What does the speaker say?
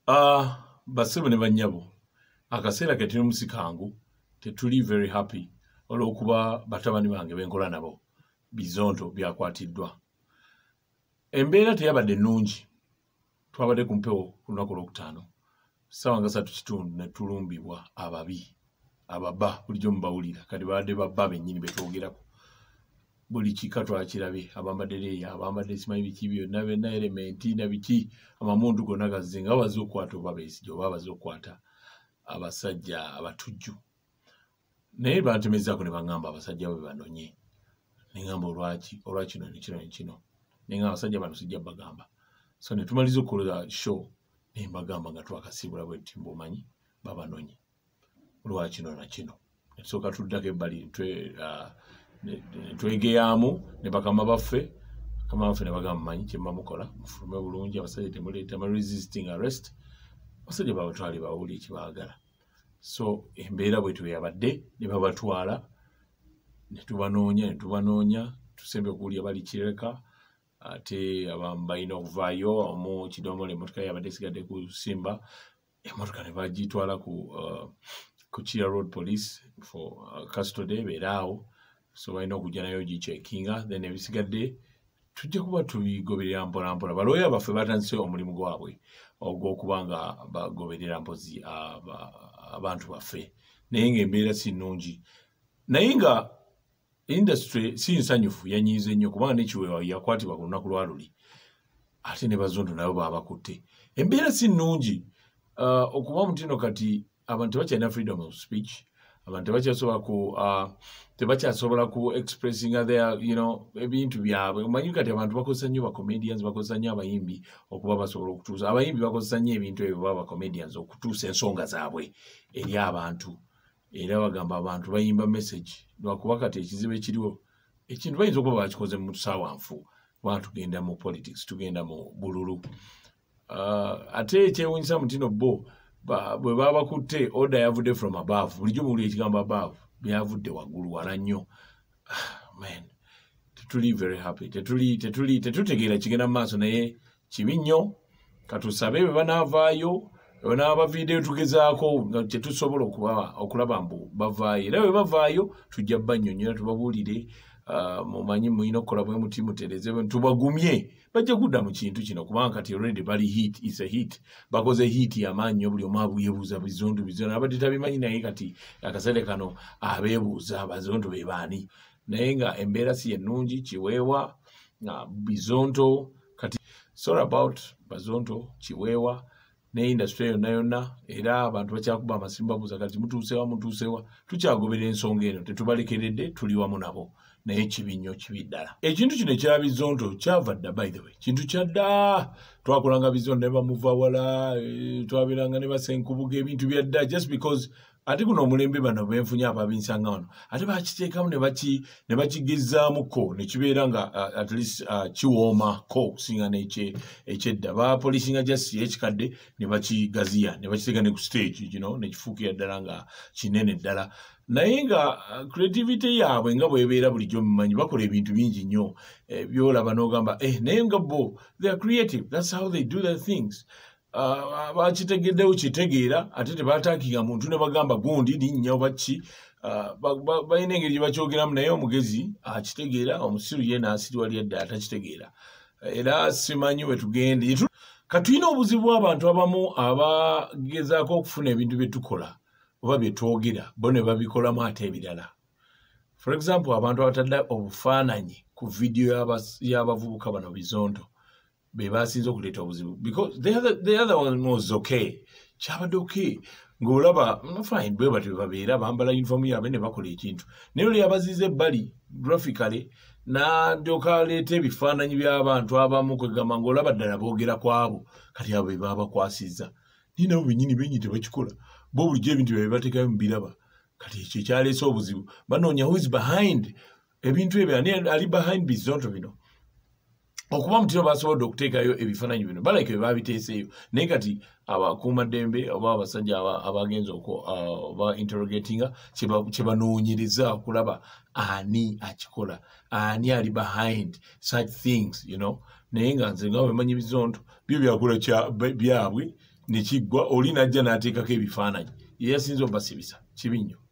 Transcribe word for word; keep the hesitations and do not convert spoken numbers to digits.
Ah, basebo ne banyabo. Akaseera ke tuli musikangu, tetuli very happy olw'okuba batabani bange benkola nabo bizonto byakwatiddwa. Embeera teyabadde nnungi. Twabadde ku mpewo ku lunaku olwokutaano. Ssaawa nga ssatu kitundu ne tulumbibwa ababi. Ababba bulijjo mubawulira kati babadde babba bennyini be twogerako. Buli kika twakirabye abambadde leeya abambadde simanyi biki byonna byonna elementi na biki amamundu gonna gazze nga babaze okukwata oba beesigye oba babaze okukwata abasajja abatujju. Naye bantemezaako ne baŋŋamba abasajja bo be banonye. Ne ŋŋamba olwaki olwakino ne kino ne kino. Ne ŋŋamba abasajja bano sijja bagamba. So ne tumaliza okukola show ne mbagamba nga twakasiibula bwe tuti mbumanyi babanonye. Olwakino na kino. Ne tusooka tuddako ebbali twe uh, twegeyaamu ne bakama baffe bakama baffe ne bagamba manyi kye mukola mufulume bulungi abasajja temuleeta ma resisting arrest abasajja babatwale bawuli ekibaagala. So embeera bwe tuyabadde ne babatwala ne tubanoonya ne tubanoonya tusembe okuwulya bali Kireka ate abamu balina okuvaayo omu kidomola emmotoka yabadde esigadde kusimba emmotoka ne bagitwala ku uh, ku Chia Road Police for uh, custody beeraawo. So balina okujja nayo gicekinga then ebisigadde tujja kuba tubigoberera mpola mpola. Balooya baffe batandise omulimu gwabwe ogw'okuba nga bagoberera mpozi abantu baffe naye ng'embeera si nnungi. Naye nga industry si nsanyufu yanyiize nnyo kubanga n'ekiweewa yakwatibwa ku lunaku lwa luli ate ne bazonto nabo baabakutte. Embeera si nnungi uh, okuba mutino kati abantu tebakyalina freedom of speech. Abantu tebakyasobola ku uh, tebakyasobola ku expressing their you know ebintu byabwe. Omanyi kati abantu bakozesa nnyo ba comedians bakozesa nnyo abayimbi okuba basobola okutuusa abayimbi bakozesa nnyo ebintu ebyo baba comedians okutuusa ensonga zaabwe eri abantu era bagamba abantu bayimba message lwakuba kati ekizibu ekiriwo ekintu bayinza okuba bakikoze mu tusaawanfu kuba tugenda mu politics tugenda mu bululu. Uh, ate ekyewuunyisa mutino bo Ba, bwe baba bakutte order yavudde from above bulijjo muwulira ekigambo above byavudde waggulu wala nnyo. Man tetuli very happy tetuli tetuli tetutegeera kigenda mu maaso naye kibi nnyo katusabe bwe banaavaayo bwe banaaba video tugezaako nga tetusobola okuba okulaba mbu bavaayo era bwe bavaayo tujja bannyonnyola tubabuulire uh, mumanyi mulina okukola bwe muti mutereze tubagumye bajja kudda mu kintu kino kubanga kati already bali hit is a hit bakoze hit y'amaanyi nnyo buli omu abuyeebuuza bizonto bizonto abadde tabimanyi naye kati akaseera kano abeebuuza abazonto be baani naye nga embeera si ennungi kiweewa uh, bizonto kati sorry about bazonto kiweewa ne industry yonna yonna era abantu bakyakuba amasimu babuuza kati mutuusewa mutuusewa tukyagoberera ensonga eno tetubalekeredde tuli wamu nabo naye kibi nnyo kibi ddala. Ekintu kino ekya bizonto kyava dda by the way kintu kya dda twakolanga bizonto ne bamuva wala e, twabeeranga ne basenkubuga ebintu bya dda just because ate guno omulembe bano benfunye ababinsanga wano ate bakiteekamu ne baki ne bakigezaamuko ne kibeera nga uh, at least uh, kiwoomako okusinga n'ekyedda bapolisinga just ekikadde ne bakigaziya ne bakiteeka ne ku stage you know ne kifuukira ddala nga kinene ddala naye nga uh, creativity yaabwe nga bwebeera bulijjo mumanyi bakola ebintu bingi nnyo eh, byolaba n'ogamba eh, naye nga bo they are creative that's how they do their things. Uh, bakitegeddewo kitegeera ate tebataakinga muntu ne bagamba gundi linnya oba ki uh, balina engeri gye bakyogeramu naye omugezi akitegeera omusiru ye n'asirwa lyadda atakitegeera era simanyi we tugende katulina obuzibu bw'abantu abamu abagezaako okufuna ebintu bye tukola oba bye twogera bo ne babikolamu ate ebirala. For example abantu abatadde obufaananyi ku vidiyo y'abavubuka bano bizonto be basinze okuleeta obuzibu because the other, the other one was okay kyabadde okay ng'olaba fine bwe batyo babeera bambala uniform yaabwe ne bakola ekintu naye oli abazize ebbali graphically n'adyoka aleeta ebifaananyi by'abantu abamu kwegamba ng'olaba ddala boogera ku abo kati abo be baba bakwasizza naye nabo bennyini bennyini tebakikola bo bulijjo ebintu bye bateekayo mu biraba kati ekyo ekyaleese obuzibu banoonya who is behind ebintu ebyo ani ali behind bizonto bino okuba mutino basobodde okuteekayo ebifaananyi bino baleke bye babiteeseeyo naye kati abakuumaddembe oba abasajja abagenza oba interrogatinga kye banoonyereza okulaba ani akikola ani ali behind such things you know naye nga nze nga bwemanyi bizonto byo byakola byabwe ne kiggwa oli najja n'ateekako ebifaananyi ye yasinze obasibisa kibi nnyo